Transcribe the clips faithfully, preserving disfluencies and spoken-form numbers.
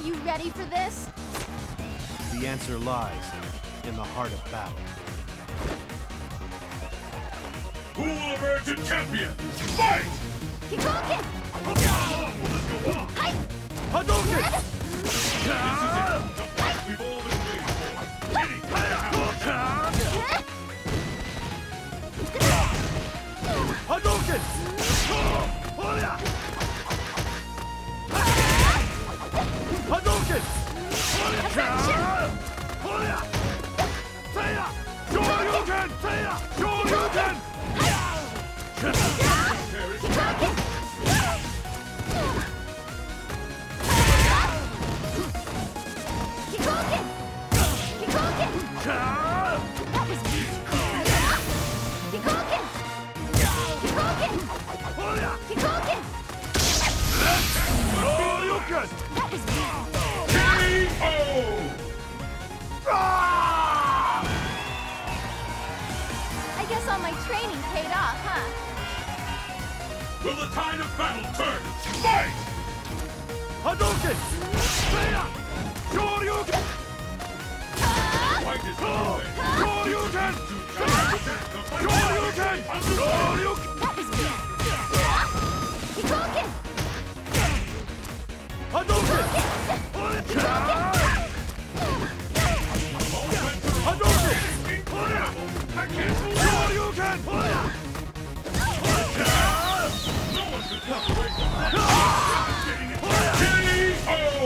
You ready for this? The answer lies in the heart of battle. Who will emerge a champion? Fight! Kikoken! Hi! Hadouken! We've all been waiting for. Anything can happen. Hadouken! Hoya! Hadouken! Hoya! Seiya! Shoryuken! Seiya! Shoryuken! Kikoken! Kikoken! That was me! Kikoken! Kikoken! Hoya! Kikoken! Shoryuken! That was me! K O! I guess all my training paid off, huh? Will the tide of battle turn? Fight! Hadouken! Seiya! Shoryuken! Fight is underway. Shoryuken! Shoryuken! Shoryuken! Shoryuken! That was me! Kikoken! Hadouken! Hadouken! I can't believe it! Shoryuken! No one can come away from that! Getting it! K O!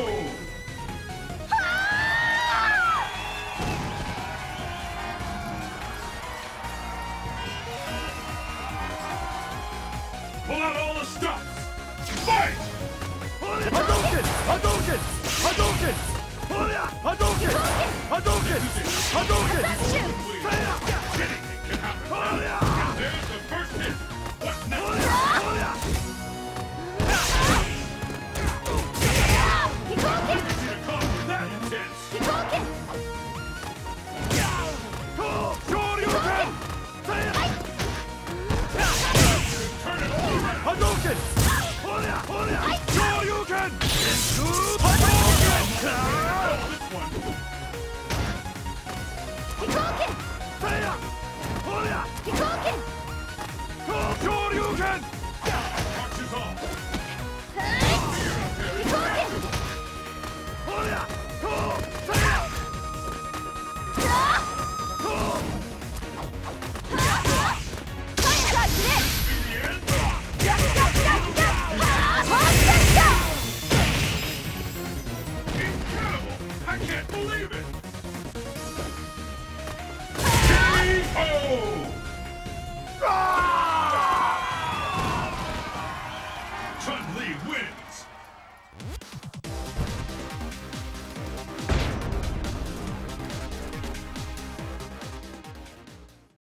Pull out all the stops! Fight! Hadouken! Hadouken! Hadouken! Hadouken! Hadouken! Hadouken! Let's shoot! Anything can happen! There's the first hit! What's next? Kikoken! Should have caught with that intense! Kikoken! Shoryuken! Turn it all around! Hadouken! Shoryuken! Hadouken! This one! Kikoken! Kikoken! Shoryuken! Marches off! Kikoken! Fire shot hit! Duck, duck, duck, duck! Incredible! I can't believe it!